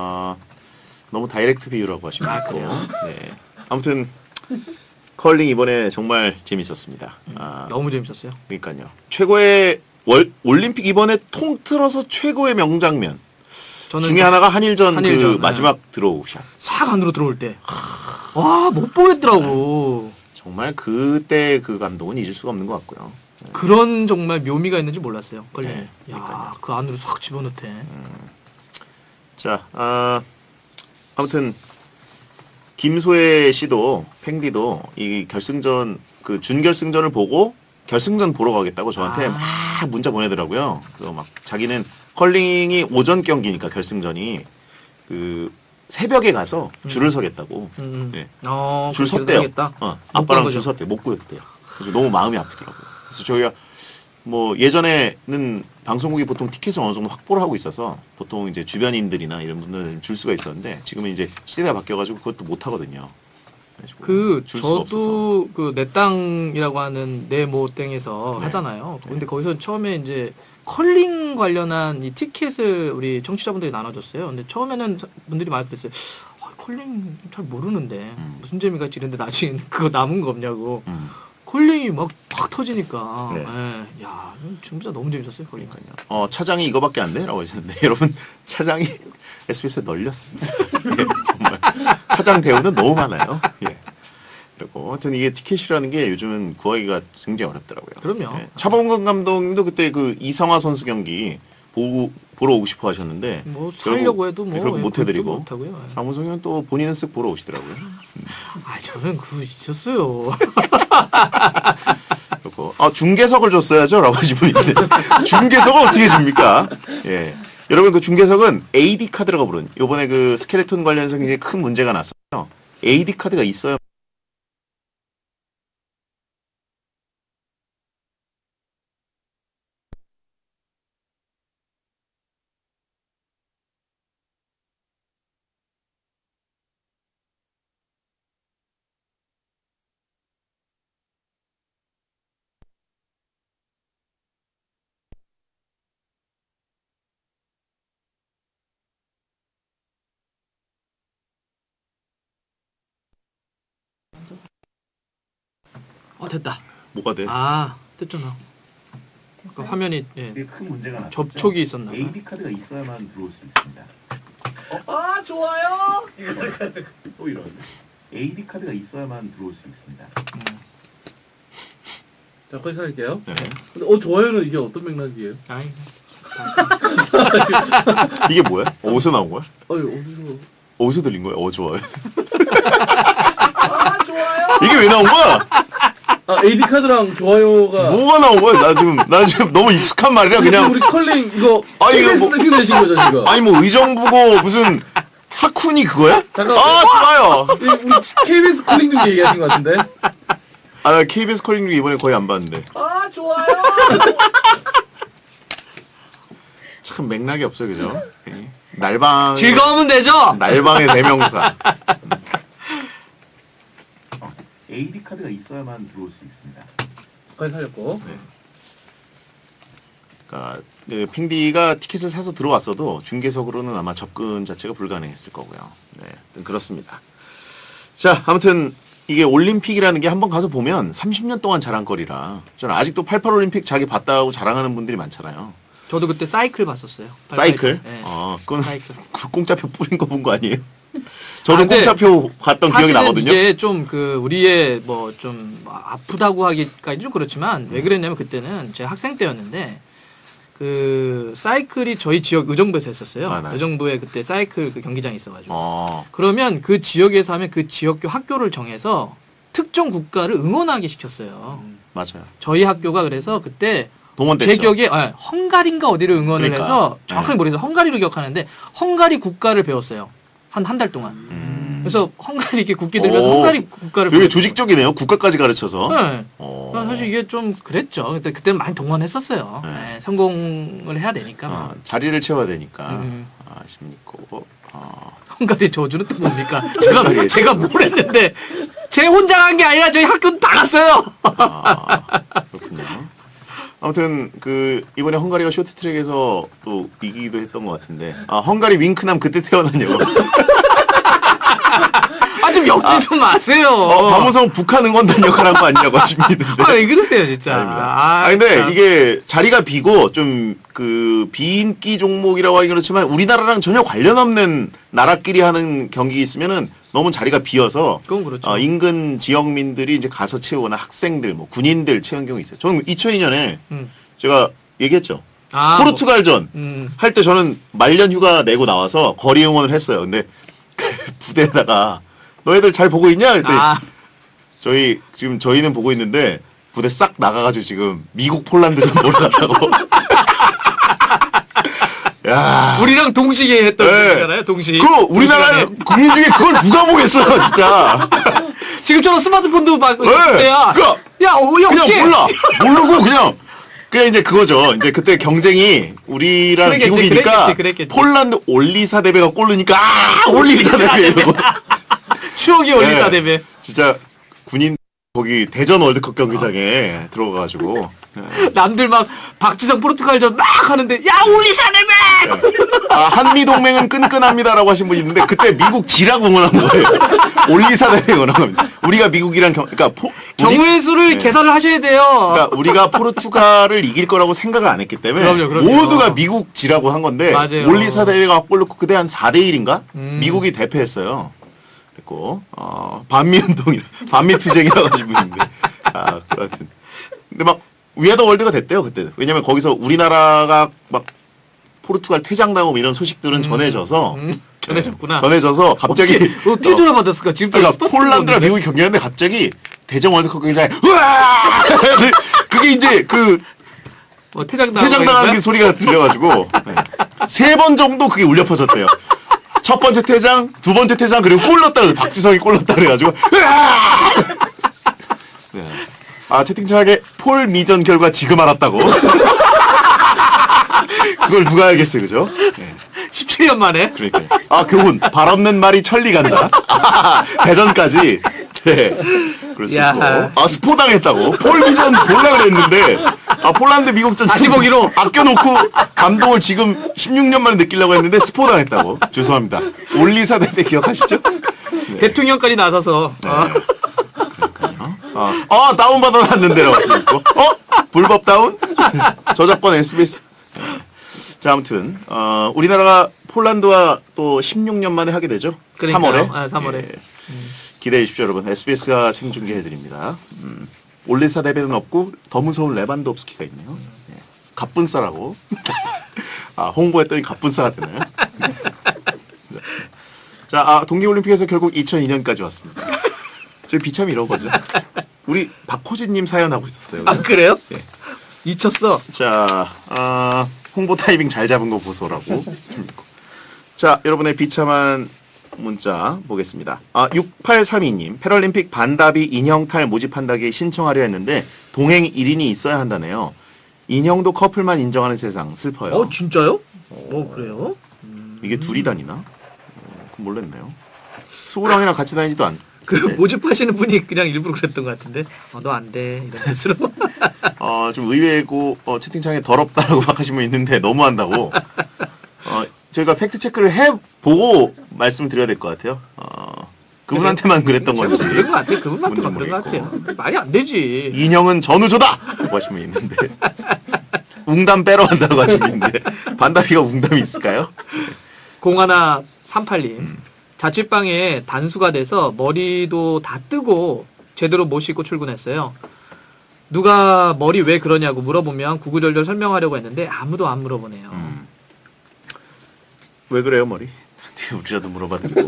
너무 다이렉트 비유라고 하시면 아, 되고. 그래요? 네. 아무튼 컬링 이번에 정말 재밌었습니다. 너무 재밌었어요. 그러니까요. 최고의 올림픽 이번에 통틀어서 최고의 명장면 저는 중에 하나가 한일전 그 한일전, 네. 마지막 드로우샷. 싹 안으로 들어올 때. 와, 못 보겠더라고. 정말 그때 그 감동은 잊을 수가 없는 것 같고요. 그런 정말 묘미가 있는지 몰랐어요. 걸려. 네, 야, 그 안으로 싹 집어넣대. 자, 아무튼 김소혜 씨도 팽디도 이 결승전 그 준결승전을 보고 결승전 보러 가겠다고 저한테 막 문자 보내더라고요. 그래서 막 자기는 컬링이 오전 경기니까 결승전이 그 새벽에 가서 줄을 서겠다고. 네. 줄 섰대요. 아빠랑 줄 섰대. 못 구했대요. 그래서 너무 마음이 아프더라고요. 그래서 저희가 뭐 예전에는 방송국이 보통 티켓을 어느 정도 확보를 하고 있어서 보통 이제 주변인들이나 이런 분들은 줄 수가 있었는데 지금은 이제 시대가 바뀌어가지고 그것도 못 하거든요. 그 줄 수가 저도 그 내 땅이라고 하는 네모 땡에서 네. 하잖아요. 근데 거기서 처음에 이제 컬링 관련한 이 티켓을 우리 청취자분들이 나눠줬어요. 근데 처음에는 분들이 많이 그랬어요. 컬링 잘 모르는데 무슨 재미가 있지? 근데 나중에 그거 남은 거 없냐고. 컬링이 막 팍 터지니까. 네. 예. 야, 진짜 너무 재밌었어요, 컬링. 차장이 이거밖에 안 돼? 라고 하셨는데 여러분 차장이 SBS에 널렸습니다. 예, 정말 차장 대우는 너무 많아요. 예. 그리고 하여튼 이게 티켓이라는 게 요즘은 구하기가 굉장히 어렵더라고요. 그럼요. 예. 차범근 감독님도 그때 그 이성화 선수 경기 보러 오고 싶어 하셨는데 뭐 살려고 해도 뭐 결국 못 해드리고 못하고요. 장문성은 또 본인은 쓱 보러 오시더라고요. 저는 그거 있었어요. 그리고 중계석을 줬어야죠 라고 하신 분이 있는데 중계석을 어떻게 줍니까? 예. 여러분 그 중계석은 AD 카드라고 부르는 요번에 그 스켈레톤 관련해서 굉장히 큰 문제가 났어요. AD 카드가 있어야 됐다. 뭐가 돼? 됐잖아. 그 화면이 큰 문제가 났어요. 접촉이 있었나 봐. AD 카드가 있어야만 들어올 수 있습니다. 좋아요. 또 이런 AD 카드가 있어야만 들어올 수 있습니다. 자, 거기서 할게요. 네. 근데 좋아요는 이게 어떤 맥락이에요? 이게 뭐야? 어디서 나온 거야? 어디서? 어디서 들린 거야? 좋아요. 좋아요. 이게 왜 나온 거야? AD 카드랑 좋아요가 뭐가 나온 거야? 나 지금 너무 익숙한 말이라 그냥. 우리 컬링 이거 이거 뭐- KBS 내신 거죠 지금? 아니 뭐 의정부고 무슨 하쿤이 그거야? 잠깐만. 좋아요. 우리 KBS 컬링 중에 얘기하신 것 같은데? 나 KBS 컬링 중 이번에 거의 안 봤는데. 좋아요. 참 맥락이 없어요, 그죠? 날방. 즐거우면 되죠? 날방의 대명사. AD 카드가 있어야만 들어올 수 있습니다. 거기 살렸고. 네. 그러니까 핑디가 티켓을 사서 들어왔어도 중계석으로는 아마 접근 자체가 불가능했을 거고요. 네, 그렇습니다. 자, 아무튼 이게 올림픽이라는 게 한번 가서 보면 30년 동안 자랑거리라. 저는 아직도 88 올림픽 자기 봤다고 자랑하는 분들이 많잖아요. 저도 그때 사이클 봤었어요. 사이클? 네. 그건 사이클. 그 공짜표 뿌린 거 본 거 아니에요? 저도 근데 공짜표 갔던 기억이 나거든요. 이게 좀 우리의 뭐 좀 아프다고 하기까지 좀 그렇지만 왜 그랬냐면 그때는 제가 학생 때였는데 그 사이클이 저희 지역 의정부에서 했었어요. 네. 의정부에 그때 사이클 그 경기장이 있어가지고. 그러면 그 지역에서 하면 그 지역교 학교를 정해서 특정 국가를 응원하게 시켰어요. 맞아요. 저희 학교가 그래서 그때 동원됐죠. 제 기억에 헝가리인가 어디를 응원을 그러니까. 해서 정확하게 모르겠어요. 헝가리로 기억하는데 헝가리 국가를 배웠어요. 한 달 동안. 그래서 헝가리 이렇게 국기 들면서 오, 헝가리 국가를 되게 배웠어요. 조직적이네요. 국가까지 가르쳐서. 네. 사실 이게 좀 그랬죠. 그때는 많이 동원했었어요. 네. 네, 성공을 해야 되니까. 자리를 채워야 되니까. 십니까? 헝가리 저주는 또 뭡니까? 제가 뭘 했는데 제 혼자 간 게 아니라 저희 학교는 다 갔어요. 그렇군요. 아무튼 이번에 헝가리가 쇼트트랙에서 또 이기기도 했던 것 같은데 헝가리 윙크남 그때 태어났냐고. 좀 역지 좀 마세요. 박무성 북한 응원단 역할한 거 아니냐고 하십니다. 왜 그러세요 진짜. 아닙니다. 근데 참. 이게 자리가 비고 좀 비인기 종목이라고 하기 그렇지만 우리나라랑 전혀 관련 없는 나라끼리 하는 경기 있으면은 너무 자리가 비어서 그건 그렇죠. 인근 지역민들이 이제 가서 채우거나 학생들, 뭐 군인들 채운 경우 있어요. 저는 2002년에 제가 얘기했죠. 포르투갈전 할 때 저는 말년 휴가 내고 나와서 거리 응원을 했어요. 근데 부대에다가 너희들 잘 보고 있냐? 그랬더니 저희는 보고 있는데 부대 싹 나가가지고 지금 미국 폴란드전 보러 갔다고. 야. 우리랑 동시에 했던 거잖아요. 동시. 우리나라 국민 중에 그걸 누가 보겠어, 진짜. 지금처럼 스마트폰도 막 때야. 그냥 모르고 그냥 이제 그거죠. 이제 그때 경쟁이 우리랑 미국이니까 그랬겠지. 폴란드 올리사대배가 골 넣으니까 올리사대배 이러고. 추억이 올리사대배. 진짜 군인 거기 대전 월드컵 경기장에 들어가가지고 남들 막 박지성 포르투갈전 막 하는데 야 올리사대배. 한미 동맹은 끈끈합니다라고 하신 분이 있는데 그때 미국 지라고 응원한 거예요. 올리사대배 응원한 겁니다. 우리가 미국이랑 경우의 수를 계산을 하셔야 돼요. 그러니까 우리가 포르투갈을 이길 거라고 생각을 안 했기 때문에 그럼요. 모두가 미국 지라고 한 건데 맞아요. 올리사대배가 골 넣고 그때 한 4대1인가 미국이 대패했어요. 그랬고 반미투쟁이라고 하신 분인데 하여튼 근데 막 위아더 월드가 됐대요 그때. 왜냐면 거기서 우리나라가 막 포르투갈 퇴장당하고 이런 소식들은 전해져서 전해졌구나. 전해져서 갑자기 어떻게 전화 받았을까? 지금 그러니까 폴란드랑 미국이 경기하는데 갑자기 대전 월드컵 경기장에 으아! 그게 이제 퇴장당한 소리가 들려가지고 3번 정도 그게 울려 퍼졌대요. 첫 번째 퇴장, 두 번째 퇴장, 그리고 골 넣었다 그래서 박지성이 골 넣었다 그래가지고 네. 채팅창에 폴 미전 결과 지금 알았다고. 그걸 누가 알겠어요, 그죠? 네. 17년 만에. 그러니까 교훈 발 없는 말이 천리 간다. 대전까지. 네. 그럴 수 있고. 스포 당했다고. 폴 미전 볼라 그랬는데 폴란드 미국전 다시 보기로 아껴놓고 감동을 지금 16년 만에 느끼려고 했는데 스포 당했다고. 죄송합니다. 올리사대배 기억하시죠? 네. 대통령까지 나서서. 네. 다운받아놨는데요. 불법 다운? 저작권 SBS. 자, 아무튼 우리나라가 폴란드와 또 16년 만에 하게 되죠. 그러니까요. 3월에. 3월에. 예. 기대해 주십시오, 여러분. SBS가 생중계해드립니다. 올리사대배는 없고 더 무서운 레반도프스키가 있네요. 예. 갑분싸라고. 홍보했더니 갑분싸가 되나요? 자, 동계올림픽에서 결국 2002년까지 왔습니다. 저희 비참이 이런 거죠. 우리 박호진님 사연하고 있었어요. 그래요? 예. 잊혔어. 자, 홍보 타이밍 잘 잡은 거 보소라고. 자, 여러분의 비참한 문자 보겠습니다. 6832님, 패럴림픽 반다비 인형탈 모집한다기에 신청하려 했는데 동행 1인이 있어야 한다네요. 인형도 커플만 인정하는 세상, 슬퍼요. 진짜요? 그래요? 이게 둘이 다니나? 그건 몰랐네요. 수구랑이랑 같이 다니지도 않. 모집하시는 분이 그냥 일부러 그랬던 것 같은데 너 안 돼 이런 뜻으로. 좀 의외고 채팅창에 더럽다라고 막 하시는 분 있는데 너무한다고. 저희가 팩트 체크를 해보고 말씀을 드려야 될 것 같아요. 그분한테만 그랬던 건지. 그런 것 같아요. 그분한테만 그런 것 같아요. 말이 안 되지. 인형은 전우조다! 라고 하시는 분 있는데. 웅담 빼러 간다고 하시는 분 있는데. 반다비가 웅담이 있을까요? 0138님. 자취방에 단수가 돼서 머리도 다 뜨고 제대로 못 씻고 출근했어요. 누가 머리 왜 그러냐고 물어보면 구구절절 설명하려고 했는데 아무도 안 물어보네요. 왜 그래요, 머리? 우리라도 물어봐드리고.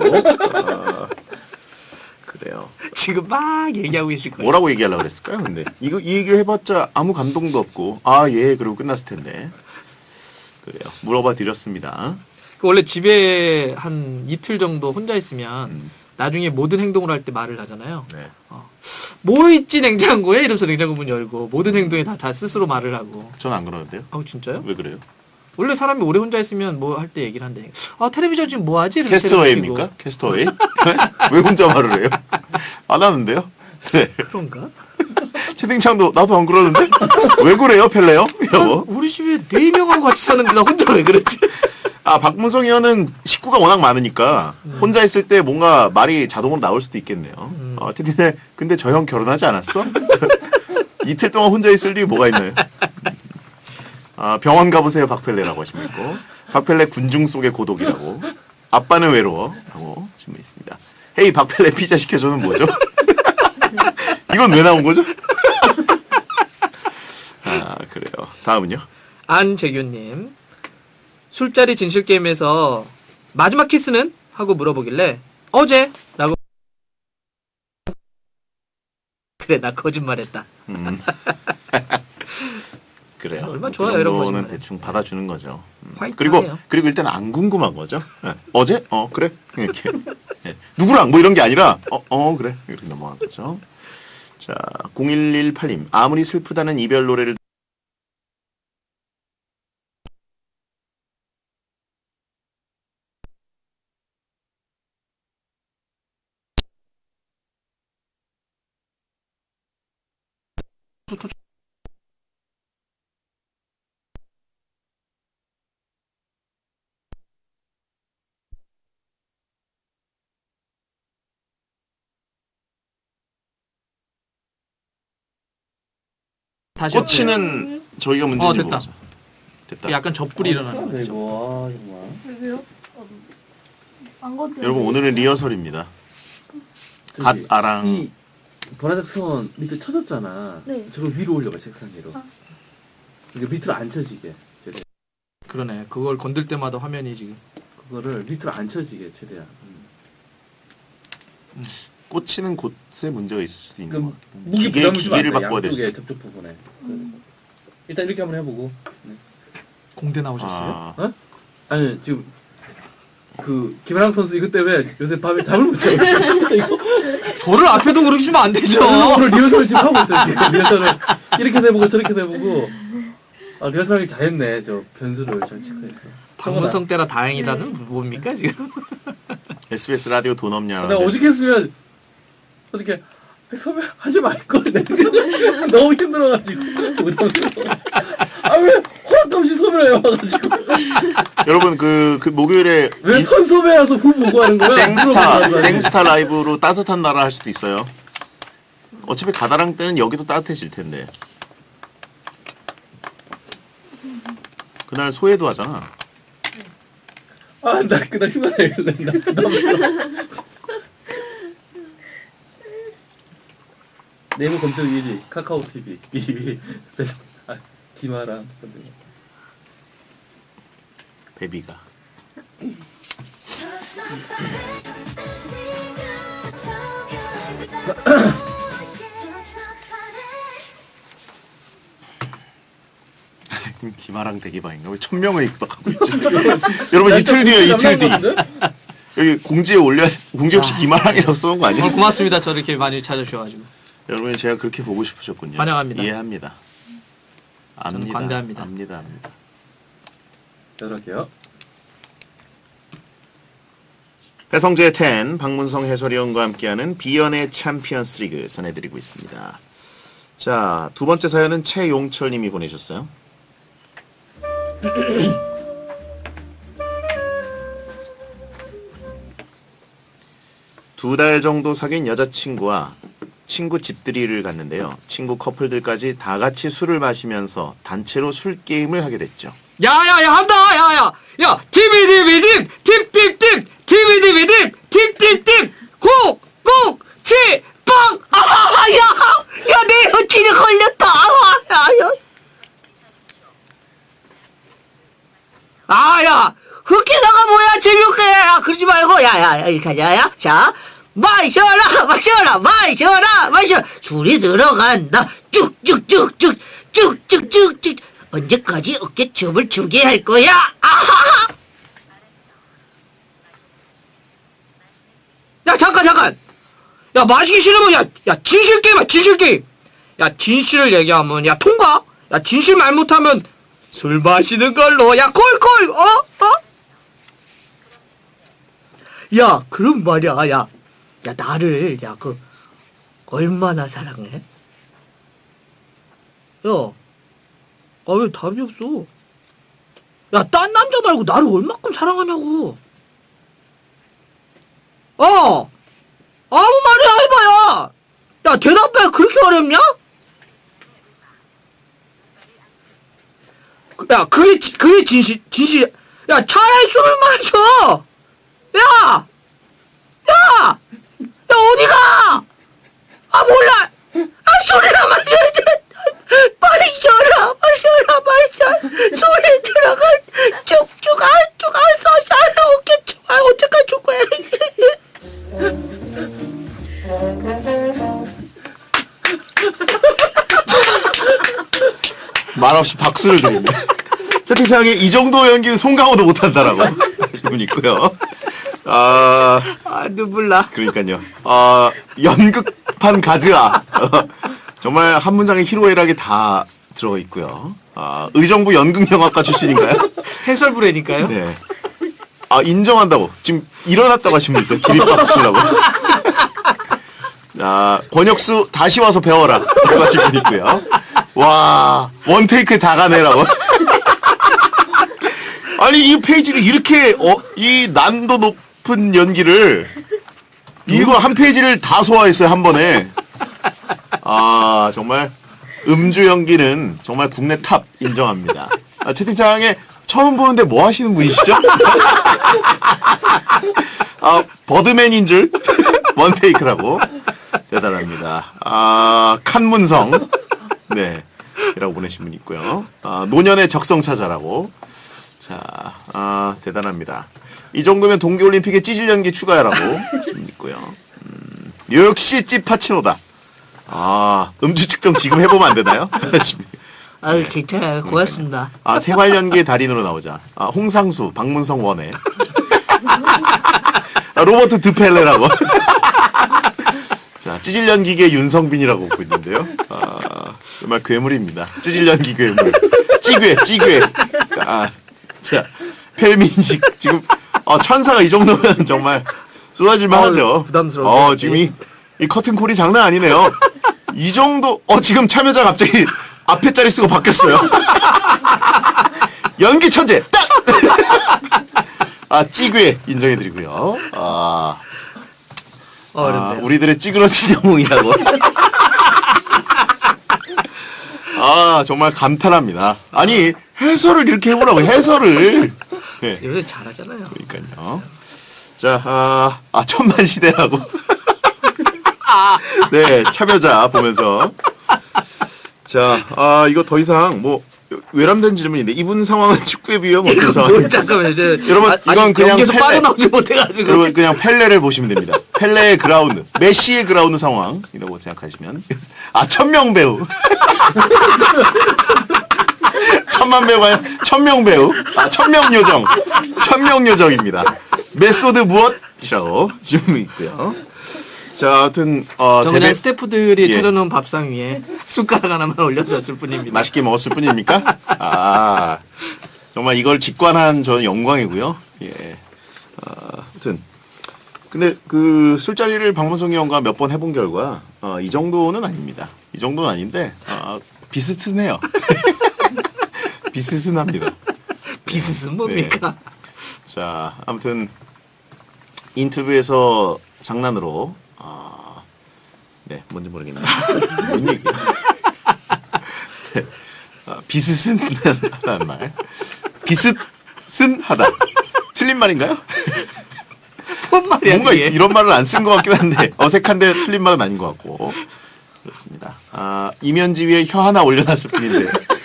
그래요. 지금 막 얘기하고 계실 거예요. 뭐라고 얘기하려고 그랬을까요, 근데? 이 얘기를 해봤자 아무 감동도 없고, 예, 그러고 끝났을 텐데. 그래요. 물어봐 드렸습니다. 원래 집에 한 이틀 정도 혼자 있으면 나중에 모든 행동을 할 때 말을 하잖아요. 네. 뭐 있지 냉장고에? 이러면서 냉장고 문 열고 모든 행동에 다 스스로 말을 하고. 전 안 그러는데요. 진짜요? 왜 그래요? 원래 사람이 오래 혼자 있으면 뭐 할 때 얘기를 한대. 아 텔레비전 지금 뭐 하지? 캐스터웨이입니까? 캐스터웨이? 왜 혼자 말을 해요? 안 하는데요? 네. 그런가? 채팅창도 나도 안 그러는데? 왜 그래요, 펠레요? 여보. 우리 집에 4명하고 같이 사는데 나 혼자 왜 그랬지? 아, 박문성 의원은 식구가 워낙 많으니까 혼자 있을 때 뭔가 말이 자동으로 나올 수도 있겠네요. 테디네, 근데 저 형 결혼하지 않았어? 이틀 동안 혼자 있을 일이 뭐가 있나요? 아, 병원 가보세요, 박펠레라고 하시면 있고, 박펠레 군중 속의 고독이라고, 아빠는 외로워 라고 질문 있습니다. 헤이, 박펠레 피자 시켜줘는 뭐죠? 이건 왜 나온 거죠? 아, 그래요. 다음은요? 안재규님. 술자리 진실게임에서 마지막 키스는? 하고 물어보길래 어제? 라고. 그래, 나 거짓말했다. 그래요. 얼마나 좋아요, 이런 거는 거짓말. 대충 받아주는 거죠. 화이트하네요. 그리고 일단 안 궁금한 거죠. 네. 어제? 그래. 이렇게. 네. 누구랑 뭐 이런 게 아니라 그래. 이렇게 넘어간 거죠. 자, 0118님. 아무리 슬프다는 이별 노래를 다시 꽂히는 저희가 문제인지 됐다. 모르죠. 됐다. 약간 접불이 일어나는 거죠. 이거 정말. 왜요? 안 건드려. 여러분 오늘은 리허설입니다. 갓 아랑 이 보라색 선 밑에 쳐졌잖아. 네. 저걸 위로 올려봐, 책상 위로. 이게 밑으로 안 쳐지게. 최대한. 그러네. 그걸 건들 때마다 화면이 지금. 그거를 밑으로 안 쳐지게 최대한. 꽂히는 곳에 문제가 있을 수도 있는 그 것 같아요. 무기 부담을 주면 안 기계를 돼. 바꿔야 될 수 양쪽에 있어요. 접촉 부분에. 일단 이렇게 한번 해보고. 네. 공대 나오셨어요? 아, 아니 지금 그 김연랑 선수 이것 때문에 요새 밤에 잠을 못 자고 있어요. 진짜 이거. 저를 앞에도 그렇게 주면 안 되죠. 오늘 리허설 지금 하고 있어요. 지금 리허설을 이렇게 해보고 저렇게 해보고. 아, 리허설하기 잘했네. 저 변수를 잘 체크했어. 박문성 때라 다행이다는 뭡니까 지금? SBS 라디오 돈 없냐? 내가 어저께 했으면 어저께 섭외 하지 말걸 내 생각 너무 힘들어가지고 부담스러워가지고 아왜 허락도 없이 섭외를 해와가지고 여러분 그 목요일에 왜 선 섭외 와서 후 보고 하는 거야? 땡스타 라이브로 따뜻한 나라 할 수도 있어요. 어차피 가다랑 때는 여기도 따뜻해질 텐데. 그날 소외도 하잖아. 아 나 그날 휴가 내길래 나 부담스러워. 네이버 검색 1위 카카오 TV 2위 디마랑 베비가. 기마랑 대기방인가? 왜 1000명을 입학하고 있지? 여러분 이틀 뒤에 이틀 뒤. 여기 공지에 올려 공지 없이 기마랑이라고 써놓은 거 아니에요? 고맙습니다. 저를 이렇게 많이 찾아주셔가지고. 여러분 제가 그렇게 보고 싶으셨군요. 환영합니다. 이해합니다. 저는 압니다. 관대합니다. 압니다. 들어갈게요. 배성재 10, 박문성 해설위원과 함께하는 비연의 챔피언스 리그 전해드리고 있습니다. 자, 두 번째 사연은 최용철 님이 보내셨어요. 두 달 정도 사귄 여자친구와 친구 집들이를 갔는데요. 친구 커플들까지 다 같이 술을 마시면서 단체로 술 게임을 하게 됐죠. 야야야 한다 야야 야 TVDVD 팁팁팁 TVDVD 팁팁팁 콕콕 치빵 아하하 야내 여친이 걸렸다 아야 흑기사가 뭐야 재미없게 야 그러지 말고 야야야 이렇게 하자 야 자 마셔라 마셔라 마셔라 마셔 술이 들어간다 쭉쭉쭉쭉 쭉쭉쭉쭉 언제까지 어깨춤을 추게 할 거야? 아하하! 야 잠깐! 야 마시기 싫으면 야 진실 게임이야 진실 게임. 야 진실을 얘기하면 야 통과. 야 진실 말 못하면 술 마시는 걸로. 야, 콜콜. 야, 그럼 말이야. 야, 나를 얼마나 사랑해? 야, 왜 답이 없어? 야, 딴 남자 말고 나를 얼마큼 사랑하냐고. 아무 말이야 해봐야. 야, 대답해. 그렇게 어렵냐? 야, 그게 진실. 야, 차라리 술을 마셔. 야, 어디가? 몰라. 술이나 마셔야 돼. 마셔라. 소리 들어가. 쭉쭉 안서 잘 오겠죠. 어떡할 줄 거야. 말없이 박수를 드립니다. 채팅창에 이 정도 연기는 송강호도 못한다라고 하신 분 있고요. 눈물 나. 그러니까요. 연극판 가즈아. 정말 한 문장에 희로애락이 다 들어 있고요. 의정부 연극영화과 출신인가요? 해설부래니까요. 네. 인정한다고. 지금 일어났다고 하신 분 있어요. 기립박 치려고. 권혁수 다시 와서 배워라. 라고 하신 분 있고요. 와, 원테이크 다 가네라고. 아니, 이 페이지를 이렇게, 이 난도 높은 연기를, 이거 한 페이지를 다 소화했어요, 한 번에. 정말, 음주 연기는 정말 국내 탑 인정합니다. 채팅창에 처음 보는데 뭐 하시는 분이시죠? 버드맨인 줄, 원테이크라고. 대단합니다. 칸문성. 네. 이라고 보내신 분 있고요. 노년의 적성 찾아라고. 자, 대단합니다. 이 정도면 동계올림픽에 찌질 연기 추가야라고 하신 분 있고요. 역시 찌파치노다. 음주 측정 지금 해보면 안 되나요? 괜찮아요. 고맙습니다. 생활 연기의 달인으로 나오자. 홍상수, 박문성 원해. 로버트 드펠레라고. 자, 찌질 연기계 윤성빈이라고 보고 있는데요. 정말 괴물입니다. 찌질 연기 괴물. 찌괴. 자, 펠민식. 지금, 천사가 이 정도면 정말 쏟아질만 하죠. 부담스러워. 지금 이 커튼콜이 장난 아니네요. 이 정도, 지금 참여자 갑자기 앞에 자리 쓰고 바뀌었어요. 연기 천재! 딱! 찌괴 인정해드리고요. 우리들의 찌그러진 영웅이라고. 정말 감탄합니다. 아니, 해설을 이렇게 해보라고, 해설을. 네. 요새 잘하잖아요. 그러니까요. 자, 천만 시대라고. 네, 참여자 보면서. 자, 이거 더 이상, 외람된 질문인데, 이분 상황은 축구에 비하면 어떤 상황입니까? 잠깐만요. 여러분, 이건 그냥 여기서 빠져나오지 못해가지고. 여러분, 그냥 펠레를 보시면 됩니다. 펠레의 그라운드, 메시의 그라운드 상황이라고 생각하시면. 1000명 배우. 천만 배우가 아니라 1000명 배우. 1000명 요정. 1000명 요정입니다. 메소드 무엇이라고 질문 있고요. 자, 아무튼 그냥 스태프들이 차려놓은 밥상 위에 숟가락 하나만 올려놨을 뿐입니다. 맛있게 먹었을 뿐입니까? 정말 이걸 직관한 저는 영광이고요. 예. 아무튼 근데 그 술자리를 박문성이 형과 몇 번 해본 결과 이 정도는 아닙니다. 이 정도는 아닌데 비슷해요. 비슷합니다. 비슷은 뭡니까? 네. 자, 아무튼 인터뷰에서 장난으로 네, 뭔지 모르겠네요. 뭔 얘기야? 네. 비슷은 하다는 말. 비슷은 하다. 틀린 말인가요? 뭔 말이야? 뭔가 이게? 이런 말을 안 쓴 것 같긴 한데 어색한데 틀린 말은 아닌 것 같고 그렇습니다. 이면지 위에 혀 하나 올려놨을 뿐인데.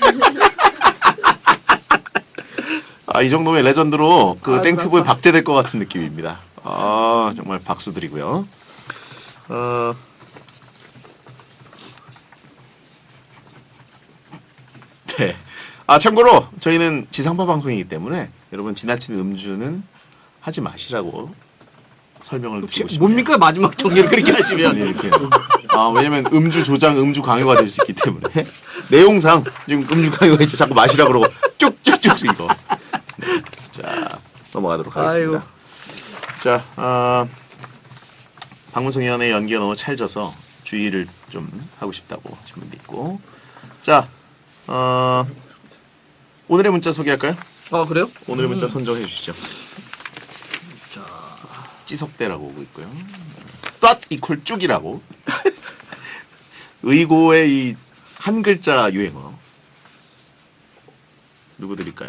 이 정도면 레전드로 그 땡큐브에 박제될 것 같은 느낌입니다. 정말 박수 드리고요. 네. 참고로 저희는 지상파 방송이기 때문에 여러분 지나치는 음주는 하지 마시라고 설명을 드리고 싶습니다. 뭡니까 마지막 정리를 그렇게 하시면 이렇게 아, 왜냐면 음주 조장, 음주 강요가 될 수 있기 때문에. 내용상 지금 음주 강요가 이제 자꾸 마시라 그러고 쭉쭉쭉 이거. 네. 자, 넘어가도록 하겠습니다. 아유. 자, 박문성 의원의 연기가 너무 찰져서 주의를 좀 하고 싶다고 하신 분도 있고. 자, 오늘의 문자 소개할까요? 아, 그래요? 오늘의 문자 선정해 주시죠. 자, 찌석대라고 오고 있고요. ጧ 이퀄 쭉이라고. 의고의 이 한 글자 유행어. 누구 드릴까요?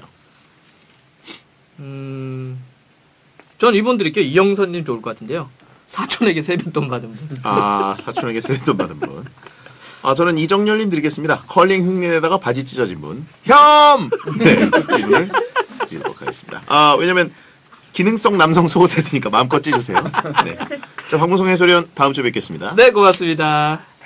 전 이분 드릴게요. 이영선님 좋을 것 같은데요. 사촌에게 세뱃돈 받은 분. 아, 사촌에게 세뱃돈 받은 분. 아, 저는 이정열님 드리겠습니다. 컬링 흉내내다가 바지 찢어진 분. 혐! 네, 이분을 드리도록 하겠습니다. 아, 왜냐면 기능성 남성 속옷 세트니까 마음껏 찢으세요. 네. 자, 박문성 해설위원 다음 주에 뵙겠습니다. 네, 고맙습니다.